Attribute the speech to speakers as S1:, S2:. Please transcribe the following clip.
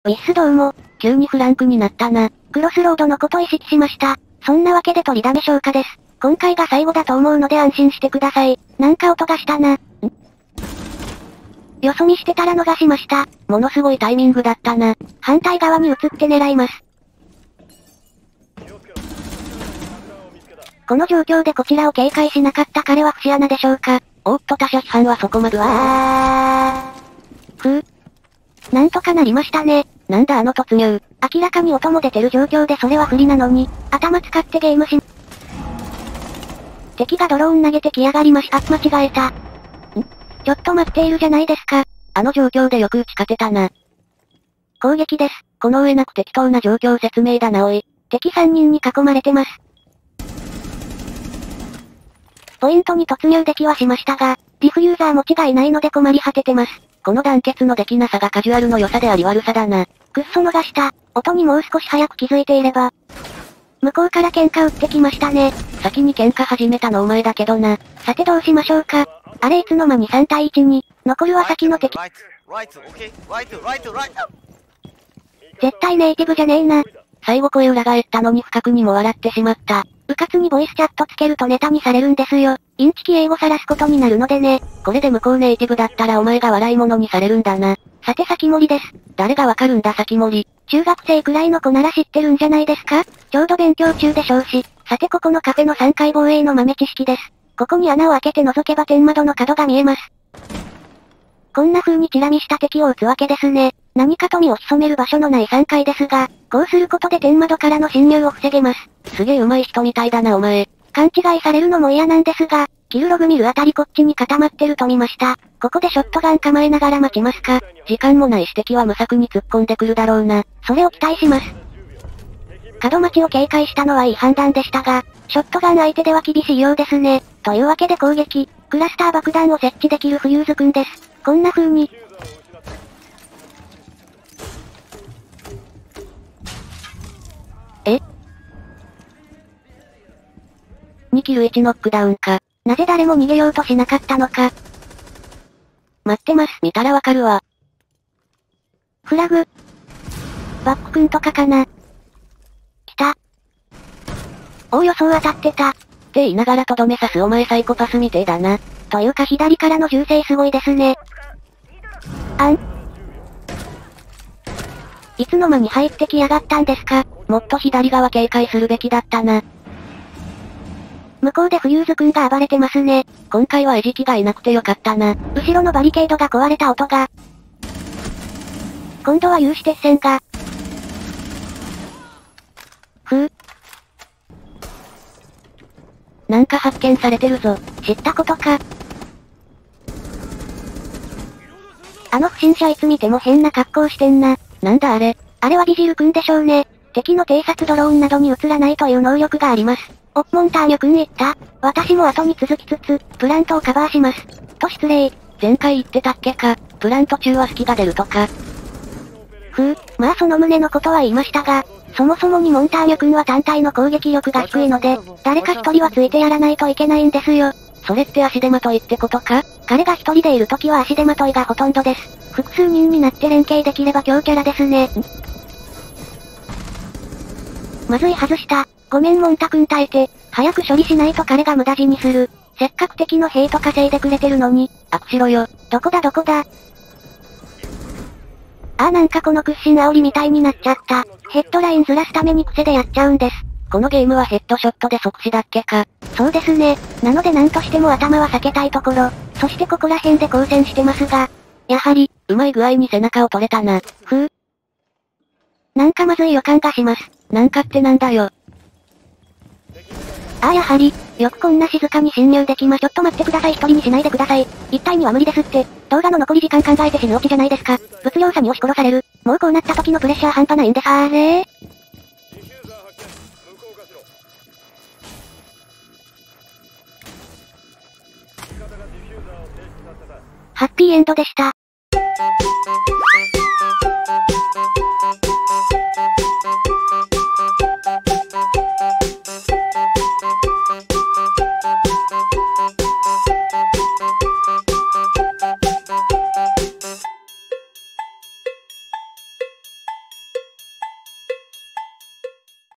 S1: ウィッスどうも。
S2: 急にフランクになったな。
S1: クロスロードのこと意識しました。そんなわけで取りだめ消化です。今回が最後だと思うので安心してください。なんか音がしたな。よそ見してたら逃しました。
S2: ものすごいタイミングだったな。
S1: 反対側に移って狙います。この状況でこちらを警戒しなかった彼は節穴でしょうか。
S2: おっと他者批判はそこまでは。
S1: なんとかなりましたね。
S2: なんだあの突入。
S1: 明らかに音も出てる状況でそれは不利なのに、頭使ってゲームし。敵がドローン投げてきやがりました。間違えた。ちょっと待っているじゃないですか。
S2: あの状況でよく打ち勝てたな。
S1: 攻撃です。
S2: この上なく適当な状況説明だなおい。
S1: 敵3人に囲まれてます。ポイントに突入できはしましたが、ディフューザー持ちがいないので困り果ててます。
S2: この団結のできなさがカジュアルの良さであり悪さだな。
S1: くっそ逃した。音にもう少し早く気づいていれば。向こうから喧嘩打ってきましたね。
S2: 先に喧嘩始めたのお前だけどな。
S1: さてどうしましょうか。あれいつの間に3対1に、残るは先の敵。絶対ネイティブじゃねえな。
S2: 最後声裏返ったのに不覚にも笑ってしまった。
S1: うかつにボイスチャットつけるとネタにされるんですよ。インチキ英語晒すことになるのでね。
S2: これで向こうネイティブだったらお前が笑い物にされるんだな。
S1: さて先森です。
S2: 誰がわかるんだ先森。
S1: 中学生くらいの子なら知ってるんじゃないですか？ちょうど勉強中でしょうし。さてここのカフェの3階防衛の豆知識です。ここに穴を開けて覗けば天窓の角が見えます。こんな風にチラ見した敵を撃つわけですね。何かと身を潜める場所のない3階ですが、こうすることで天窓からの侵入を防げます。
S2: すげえ上手い人みたいだなお前。
S1: 勘違いされるのも嫌なんですが、キルログ見るあたりこっちに固まってると見ました。ここでショットガン構えながら待ちますか。
S2: 時間もないし敵は無策に突っ込んでくるだろうな。
S1: それを期待します。角待ちを警戒したのはいい判断でしたが、ショットガン相手では厳しいようですね。というわけで攻撃、クラスター爆弾を設置できるフューズくんです。こんな風に。
S2: 2キル1ノックダウンか。
S1: なぜ誰も逃げようとしなかったのか。待ってます。
S2: 見たらわかるわ。
S1: フラグ。バックくんとかかな。来た。おお予想当たってた。
S2: って言いながらとどめ刺すお前サイコパスみてえだな。
S1: というか左からの銃声すごいですね。いつの間に入ってきやがったんですか。
S2: もっと左側警戒するべきだったな。
S1: 向こうでフューズくんが暴れてますね。
S2: 今回は餌食がいなくてよかったな。
S1: 後ろのバリケードが壊れた音が。今度は有刺鉄線が。
S2: なんか発見されてるぞ。
S1: 知ったことか。あの不審者いつ見ても変な格好してんな。
S2: なんだあれ。
S1: あれはビジルくんでしょうね。敵の偵察ドローンなどに映らないという能力があります。モンターニュくん言った。私も後に続きつつ、プラントをカバーします。と失礼。
S2: 前回言ってたっけか。プラント中は隙が出るとか。
S1: まあその旨のことは言いましたが、そもそもにモンターニュくんは単体の攻撃力が低いので、誰か一人はついてやらないといけないんですよ。
S2: それって足手まといってことか？
S1: 彼が一人でいるときは足手まといがほとんどです。複数人になって連携できれば強キャラですね。まずい外した。ごめんモンタくん耐えて、早く処理しないと彼が無駄死にする。せっかく敵のヘイト稼いでくれてるのに。
S2: 悪しろよ。
S1: どこだ。なんかこの屈伸煽りみたいになっちゃった。ヘッドラインずらすために癖でやっちゃうんです。
S2: このゲームはヘッドショットで即死だっけか。
S1: そうですね。なので何としても頭は避けたいところ。そしてここら辺で交戦してますが。やはり、
S2: うまい具合に背中を取れたな。
S1: なんかまずい予感がします。
S2: なんかってなんだよ。
S1: やはり、よくこんな静かに侵入できま。ちょっと待ってください。一人にしないでください。一体には無理ですって。動画の残り時間考えて死ぬオチじゃないですか。物量差に押し殺される。もうこうなった時のプレッシャー半端ないんです。あれハッピーエンドでした。